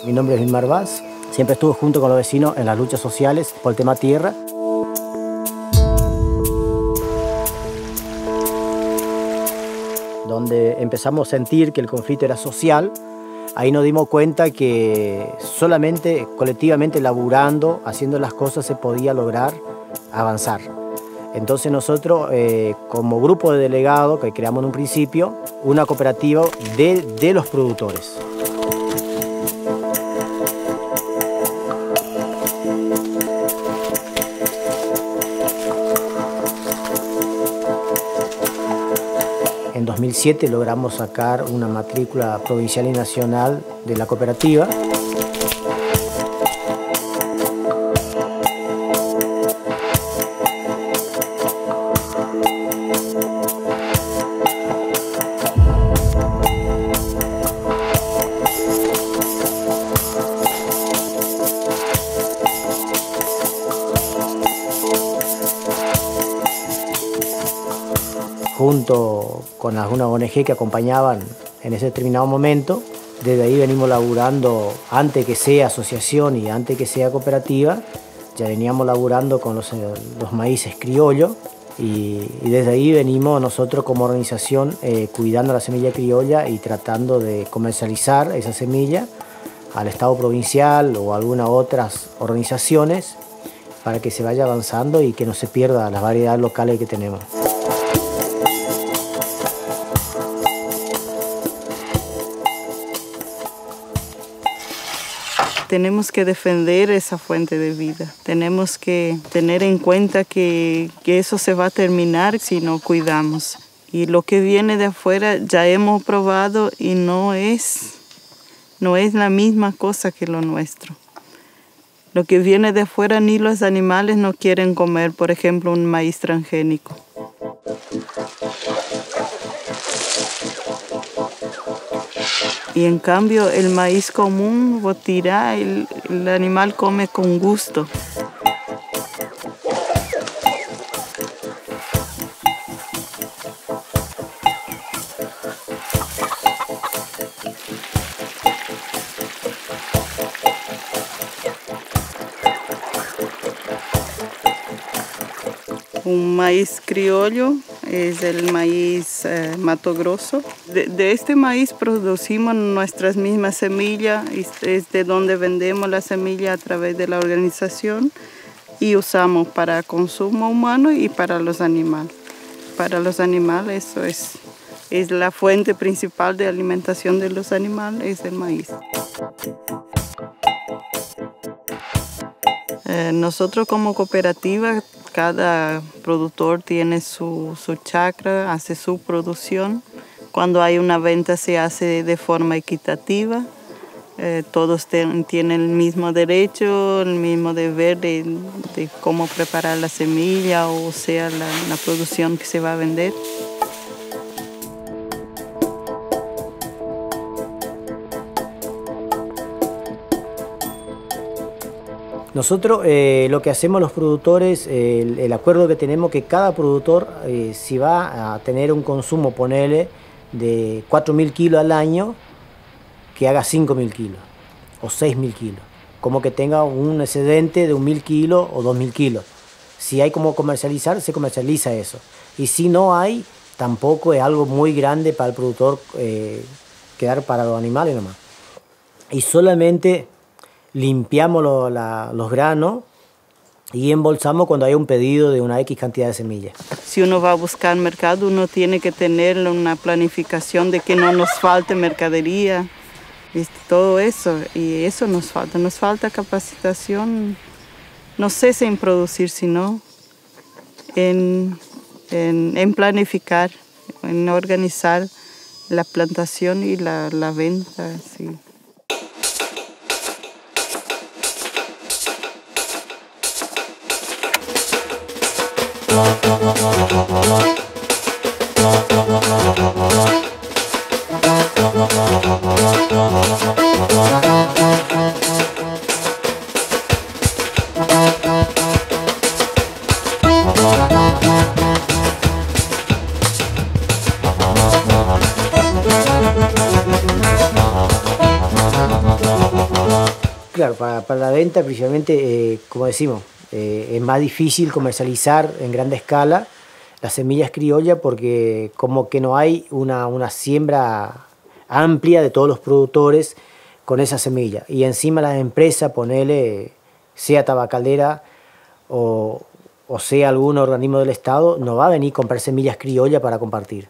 Mi nombre es Vilmar Vaz. Siempre estuve junto con los vecinos en las luchas sociales por el tema tierra. Donde empezamos a sentir que el conflicto era social, ahí nos dimos cuenta que solamente colectivamente laburando, haciendo las cosas, se podía lograr avanzar. Entonces nosotros, como grupo de delegados que creamos en un principio, una cooperativa de los productores. En 2007 logramos sacar una matrícula provincial y nacional de la cooperativa. Junto con algunas ONG que acompañaban en ese determinado momento. Desde ahí venimos laburando, antes que sea asociación y antes que sea cooperativa, ya veníamos laburando con los maíces criollos y desde ahí venimos nosotros como organización cuidando la semilla criolla y tratando de comercializar esa semilla al Estado provincial o a algunas otras organizaciones para que se vaya avanzando y que no se pierda las variedades locales que tenemos. Tenemos que defender esa fuente de vida. Tenemos que tener en cuenta que eso se va a terminar si no cuidamos. Y lo que viene de afuera ya hemos probado y no es la misma cosa que lo nuestro. Lo que viene de afuera ni los animales no quieren comer, por ejemplo, un maíz transgénico. Y en cambio el maíz común, vos tirás, el animal come con gusto. Un maíz criollo es el maíz Mato Grosso. De este maíz producimos nuestras mismas semillas, es de donde vendemos la semilla a través de la organización y usamos para consumo humano y para los animales. Para los animales eso es la fuente principal de alimentación de los animales, es el maíz. Nosotros como cooperativa, cada productor tiene su chacra, hace su producción. Cuando hay una venta se hace de forma equitativa. Todos tienen el mismo derecho, el mismo deber de cómo preparar la semilla o sea la producción que se va a vender. Nosotros lo que hacemos los productores, el acuerdo que tenemos que cada productor si va a tener un consumo, ponele, de 4.000 kilos al año, que haga 5.000 kilos o 6.000 kilos. Como que tenga un excedente de 1.000 kilos o 2.000 kilos. Si hay como comercializar, se comercializa eso. Y si no hay, tampoco es algo muy grande para el productor quedar para los animales nomás. Y solamente limpiamos los granos y embolsamos cuando hay un pedido de una X cantidad de semillas. Si uno va a buscar mercado, uno tiene que tener una planificación de que no nos falte mercadería, todo eso, y eso nos falta capacitación, no cesa en producir, sino en planificar, en organizar la plantación y la venta. Sí. Claro, para la venta, principalmente, como decimos, es más difícil comercializar en grande escala las semillas criollas porque como que no hay una siembra amplia de todos los productores con esa semilla. Y encima las empresas, ponele, sea tabacalera o sea algún organismo del Estado, no va a venir a comprar semillas criollas para compartir.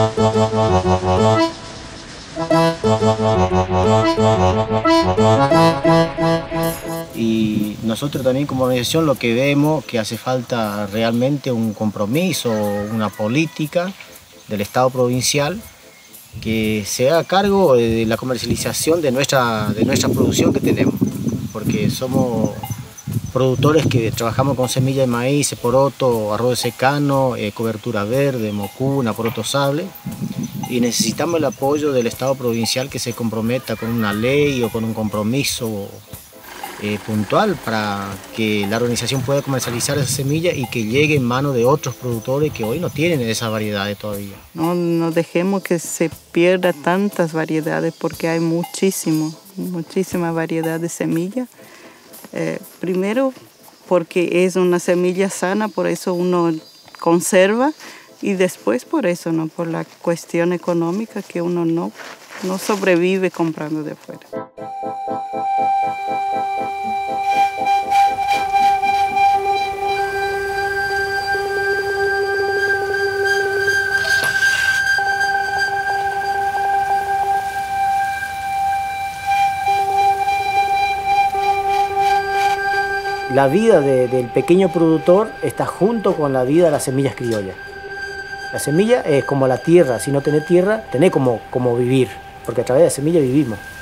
Y nosotros también como organización lo que vemos que hace falta realmente un compromiso, una política del Estado provincial que se haga cargo de la comercialización de nuestra producción que tenemos, porque somos productores que trabajamos con semilla de maíz, poroto, arroz de secano, cobertura verde, mocuna, poroto sable, y necesitamos el apoyo del Estado provincial que se comprometa con una ley o con un compromiso puntual para que la organización pueda comercializar esa semilla y que llegue en manos de otros productores que hoy no tienen esas variedades todavía. No dejemos que se pierda tantas variedades porque hay muchísima variedad de semillas. Primero porque es una semilla sana, por eso uno conserva, y después por eso, ¿no? Por la cuestión económica que uno no sobrevive comprando de afuera. La vida del pequeño productor está junto con la vida de las semillas criollas. La semilla es como la tierra, si no tenés tierra, tenés como vivir, porque a través de la semilla vivimos.